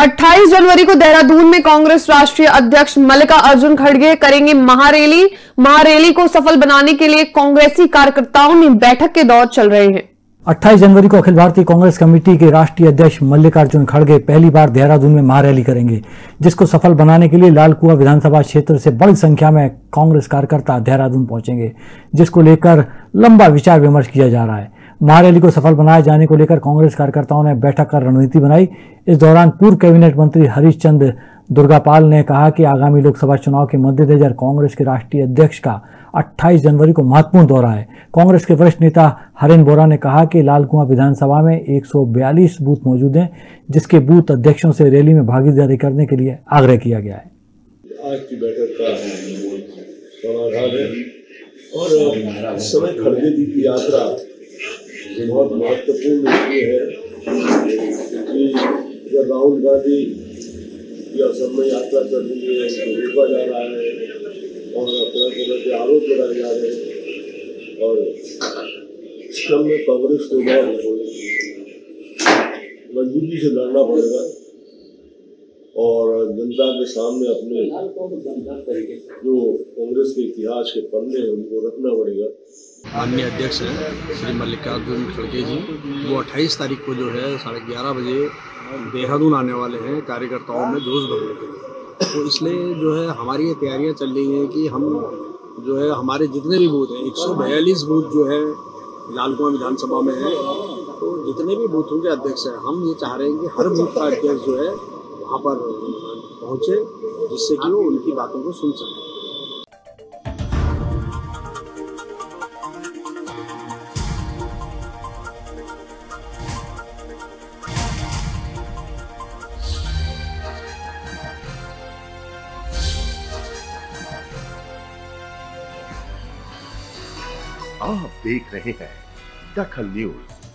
28 जनवरी को देहरादून में कांग्रेस राष्ट्रीय अध्यक्ष मल्लिकार्जुन खड़गे करेंगे महारैली को सफल बनाने के लिए कांग्रेसी कार्यकर्ताओं में बैठक के दौर चल रहे हैं। 28 जनवरी को अखिल भारतीय कांग्रेस कमेटी के राष्ट्रीय अध्यक्ष मल्लिकार्जुन खड़गे पहली बार देहरादून में महारैली करेंगे, जिसको सफल बनाने के लिए लालकुआं विधानसभा क्षेत्र से बड़ी संख्या में कांग्रेस कार्यकर्ता देहरादून पहुंचेंगे, जिसको लेकर लंबा विचार विमर्श किया जा रहा है। महारैली को सफल बनाए जाने को लेकर कांग्रेस कार्यकर्ताओं ने बैठक कर रणनीति बनाई। इस दौरान पूर्व कैबिनेट मंत्री हरीश चंद्र दुर्गापाल ने कहा कि आगामी लोकसभा चुनाव के मद्देनजर कांग्रेस के राष्ट्रीय अध्यक्ष का 28 जनवरी को महत्वपूर्ण दौरा है। कांग्रेस के वरिष्ठ नेता हरेन बोरा ने कहा कि लालकुआं विधानसभा में 142 बूथ मौजूद हैं, जिसके बूथ अध्यक्षों से रैली में भागीदारी करने के लिए आग्रह किया गया है। आज की बैठक का समाधान है और इस समय खड़गे जी की यात्रा बहुत महत्वपूर्ण इसलिए है कि जब राहुल गांधी की असम में यात्रा कर रही है, उनको रोका जा रहा है और तरह तरह के आरोप लगाए जा रहे हैं और क्रम में कांग्रेस को बहुत मजबूती से लड़ना पड़ेगा और जनता के सामने अपने जो कांग्रेस के इतिहास के पन्ने हैं उनको रखना पड़ेगा। माननीय अध्यक्ष हैं श्री मल्लिकार्जुन खड़गे जी, वो 28 तारीख को जो है 11:30 बजे देहरादून आने वाले हैं कार्यकर्ताओं में जोश भरने के लिए। तो इसलिए जो है हमारी ये तैयारियां चल रही हैं कि हम जो है हमारे जितने भी बूथ हैं 142 बूथ जो है लालकुआं विधानसभा में है, तो जितने भी बूथों के अध्यक्ष हैं हम ये चाह रहे हैं कि हर बूथ का अध्यक्ष जो है वहाँ पर पहुँचे, जिससे कि वो उनकी बातों को सुन सकें। आप देख रहे हैं दखल न्यूज।